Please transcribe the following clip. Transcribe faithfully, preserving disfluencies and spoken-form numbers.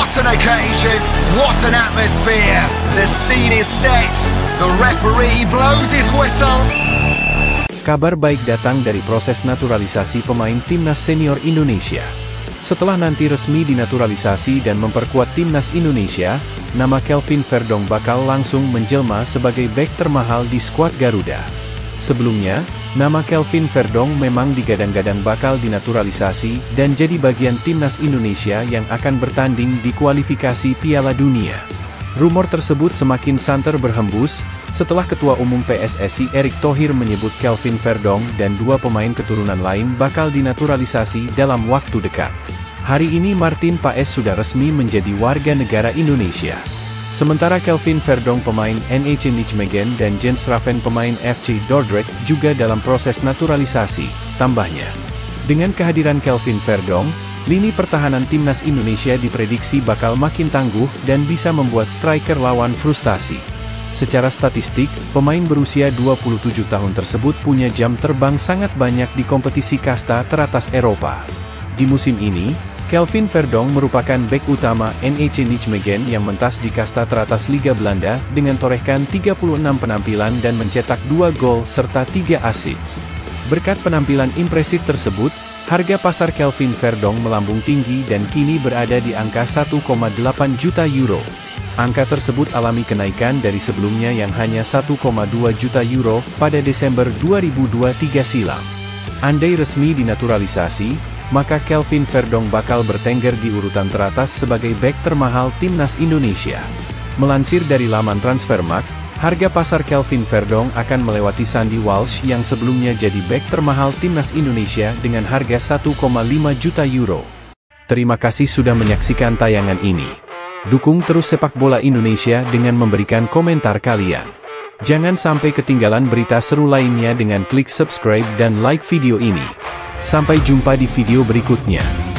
What an occasion, what an atmosphere. The scene is set, the referee blows his whistle. Kabar baik datang dari proses naturalisasi pemain timnas senior Indonesia. Setelah nanti resmi dinaturalisasi dan memperkuat timnas Indonesia, nama Kelvin Verdong bakal langsung menjelma sebagai bek termahal di skuad Garuda. Sebelumnya, nama Kelvin Verdong memang digadang-gadang bakal dinaturalisasi dan jadi bagian timnas Indonesia yang akan bertanding di kualifikasi Piala Dunia. Rumor tersebut semakin santer berhembus, setelah Ketua Umum P S S I Erick Thohir menyebut Kelvin Verdong dan dua pemain keturunan lain bakal dinaturalisasi dalam waktu dekat. Hari ini Martin Paes sudah resmi menjadi warga negara Indonesia. Sementara Kelvin Verdong pemain N E C Nijmegen dan Jens Raven pemain F C Dordrecht juga dalam proses naturalisasi, tambahnya. Dengan kehadiran Kelvin Verdong, lini pertahanan timnas Indonesia diprediksi bakal makin tangguh dan bisa membuat striker lawan frustasi. Secara statistik, pemain berusia dua puluh tujuh tahun tersebut punya jam terbang sangat banyak di kompetisi kasta teratas Eropa. Di musim ini, Kelvin Verdong merupakan bek utama N E C Nijmegen yang mentas di kasta teratas Liga Belanda dengan torehkan tiga puluh enam penampilan dan mencetak dua gol serta tiga assist. Berkat penampilan impresif tersebut, harga pasar Kelvin Verdong melambung tinggi dan kini berada di angka satu koma delapan juta euro. Angka tersebut alami kenaikan dari sebelumnya yang hanya satu koma dua juta euro pada Desember dua ribu dua puluh tiga silam. Andai resmi dinaturalisasi, maka Kelvin Verdong bakal bertengger di urutan teratas sebagai bek termahal timnas Indonesia. Melansir dari laman Transfermarkt, harga pasar Kelvin Verdong akan melewati Sandy Walsh yang sebelumnya jadi bek termahal timnas Indonesia dengan harga satu koma lima juta euro. Terima kasih sudah menyaksikan tayangan ini. Dukung terus sepak bola Indonesia dengan memberikan komentar kalian. Jangan sampai ketinggalan berita seru lainnya dengan klik subscribe dan like video ini. Sampai jumpa di video berikutnya.